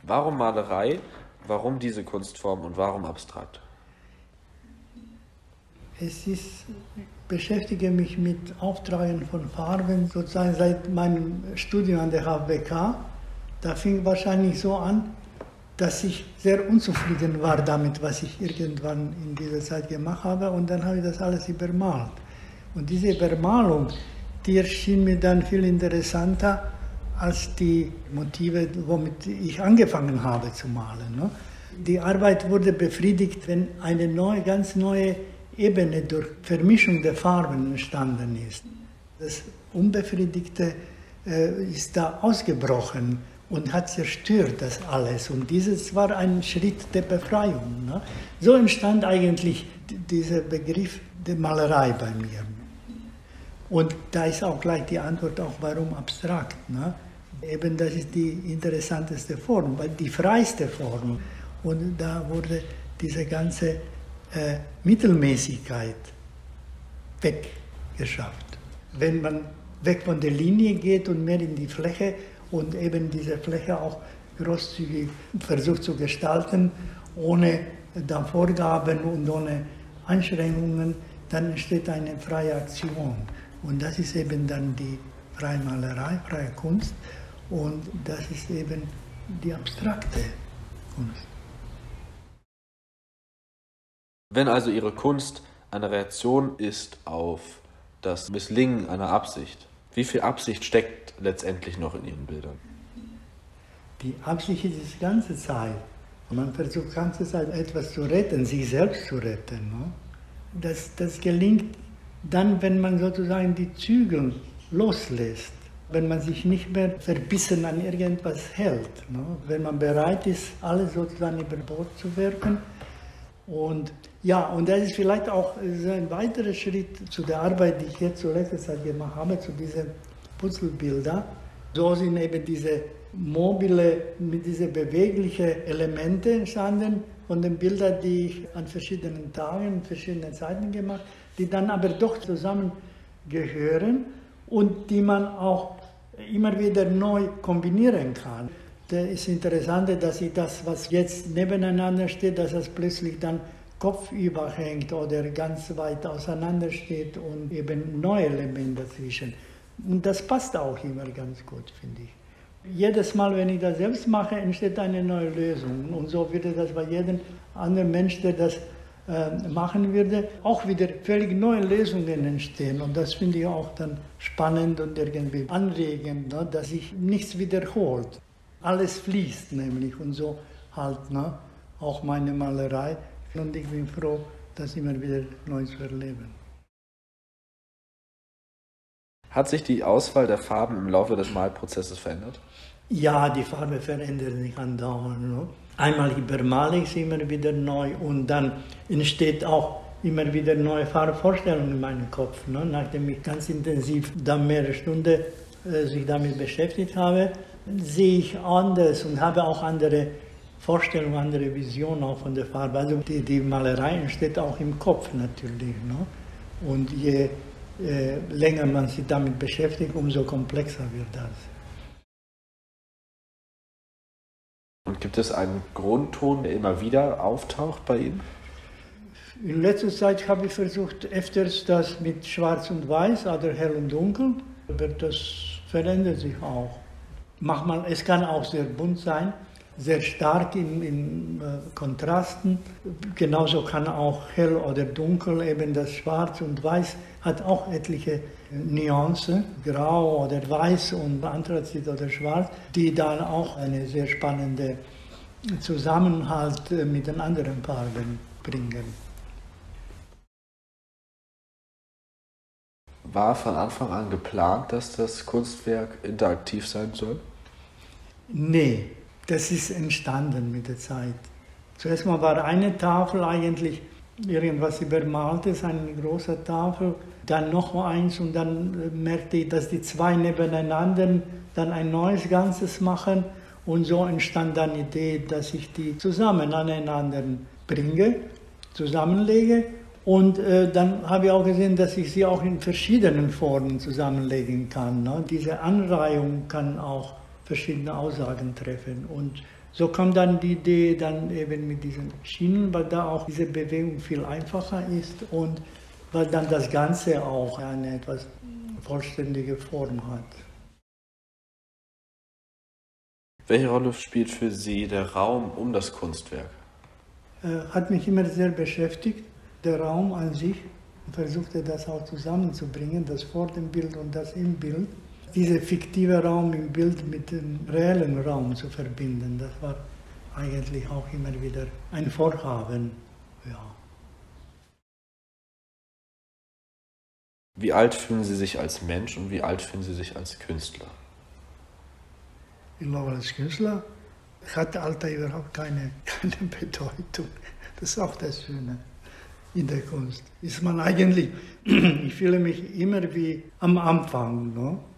Warum Malerei, warum diese Kunstform und warum abstrakt? Ich beschäftige mich mit Auftragen von Farben sozusagen seit meinem Studium an der HWK. Da fing wahrscheinlich so an, dass ich sehr unzufrieden war damit, was ich irgendwann in dieser Zeit gemacht habe. Und dann habe ich das alles übermalt. Und diese Übermalung, die erschien mir dann viel interessanter als die Motive, womit ich angefangen habe zu malen. Ne? Die Arbeit wurde befriedigt, wenn eine ganz neue Ebene durch Vermischung der Farben entstanden ist. Das Unbefriedigte ist da ausgebrochen und hat zerstört das alles. Und dieses war ein Schritt der Befreiung. Ne? So entstand eigentlich dieser Begriff der Malerei bei mir. Und da ist auch gleich die Antwort, auch warum abstrakt. Ne? Eben das ist die interessanteste Form, weil die freiste Form. Und da wurde diese ganze Mittelmäßigkeit weggeschafft. Wenn man weg von der Linie geht und mehr in die Fläche und eben diese Fläche auch großzügig versucht zu gestalten, ohne dann Vorgaben und ohne Einschränkungen, dann entsteht eine freie Aktion. Und das ist eben dann die freie Malerei, freie Kunst. Und das ist eben die abstrakte Kunst. Wenn also Ihre Kunst eine Reaktion ist auf das Misslingen einer Absicht, wie viel Absicht steckt letztendlich noch in Ihren Bildern? Die Absicht ist die ganze Zeit. Man versucht die ganze Zeit etwas zu retten, sich selbst zu retten. Ne? Das gelingt dann, wenn man sozusagen die Zügel loslässt, wenn man sich nicht mehr verbissen an irgendwas hält. Ne? Wenn man bereit ist, alles sozusagen über Bord zu werfen. Und ja, und das ist vielleicht auch so ein weiterer Schritt zu der Arbeit, die ich jetzt zur letzten Zeit gemacht habe, zu diesen Puzzlebildern. So sind eben diese mobile, mit diese beweglichen Elemente entstanden von den Bildern, die ich an verschiedenen Tagen, verschiedenen Zeiten gemacht habe, die dann aber doch zusammengehören und die man auch immer wieder neu kombinieren kann. Das ist interessant, dass ich das, was jetzt nebeneinander steht, dass das plötzlich dann kopfüber hängt oder ganz weit auseinander steht und eben neue Elemente dazwischen. Und das passt auch immer ganz gut, finde ich. Jedes Mal, wenn ich das selbst mache, entsteht eine neue Lösung. Und so würde das bei jedem anderen Mensch, der das machen würde, auch wieder völlig neue Lösungen entstehen. Und das finde ich auch dann spannend und irgendwie anregend, ne, dass sich nichts wiederholt. Alles fließt nämlich und so halt, ne, auch meine Malerei. Und ich bin froh, das immer wieder neu zu erleben. Hat sich die Auswahl der Farben im Laufe des Malprozesses verändert? Ja, die Farbe verändert sich andauernd. Ne? Einmal übermale ich sie immer wieder neu und dann entsteht auch immer wieder neue Farbvorstellungen in meinem Kopf. Ne? Nachdem ich ganz intensiv dann mehrere Stunden sich damit beschäftigt habe, sehe ich anders und habe auch andere Vorstellungen, andere Visionen auch von der Farbe. Also die Malerei entsteht auch im Kopf natürlich. Ne? Und je länger man sich damit beschäftigt, umso komplexer wird das. Und gibt es einen Grundton, der immer wieder auftaucht bei Ihnen? In letzter Zeit habe ich versucht, öfters das mit Schwarz und Weiß oder Hell und Dunkel, aber das verändert sich auch. Manchmal, es kann auch sehr bunt sein, sehr stark in Kontrasten. Genauso kann auch hell oder dunkel, eben das Schwarz und Weiß hat auch etliche Nuancen, grau oder weiß und Anthrazit oder schwarz, die dann auch einen sehr spannenden Zusammenhalt mit den anderen Farben bringen. War von Anfang an geplant, dass das Kunstwerk interaktiv sein soll? Nee, das ist entstanden mit der Zeit. Zuerst mal war eine Tafel eigentlich irgendwas Übermaltes, eine große Tafel, dann noch eins und dann merkte ich, dass die zwei nebeneinander dann ein neues Ganzes machen und so entstand dann die Idee, dass ich die zusammen aneinander bringe, zusammenlege und dann habe ich auch gesehen, dass ich sie auch in verschiedenen Formen zusammenlegen kann. Ne? Diese Anreihung kann auch verschiedene Aussagen treffen und So kam dann die Idee dann eben mit diesen Schienen, weil da auch diese Bewegung viel einfacher ist und weil dann das Ganze auch eine etwas vollständige Form hat. Welche Rolle spielt für Sie der Raum um das Kunstwerk? Hat mich immer sehr beschäftigt, der Raum an sich. Ich versuchte das auch zusammenzubringen, das vor dem Bild und das im Bild. Dieser fiktive Raum im Bild mit dem reellen Raum zu verbinden, das war eigentlich auch immer wieder ein Vorhaben. Ja. Wie alt fühlen Sie sich als Mensch und wie alt fühlen Sie sich als Künstler? Ich glaube, als Künstler hat Alter überhaupt keine Bedeutung. Das ist auch das Schöne in der Kunst. Ist man eigentlich, ich fühle mich immer wie am Anfang. No?